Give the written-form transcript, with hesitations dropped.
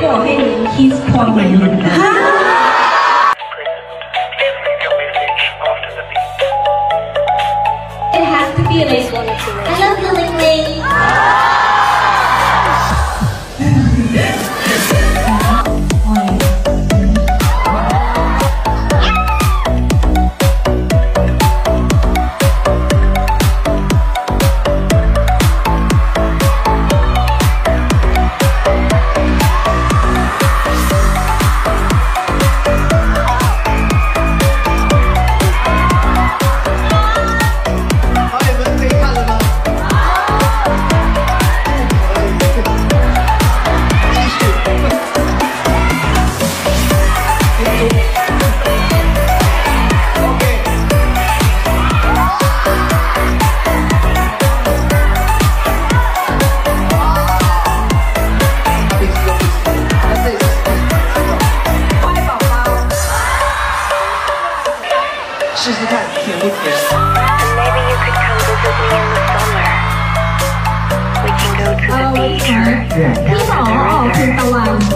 บอกให้หนู kiss ความหมายนี้ It has to be like I love you like me 试试看甜不甜。 Maybe you could come visit me in the summer. We can go to the beach or พี่หมอออกคุณตะวัน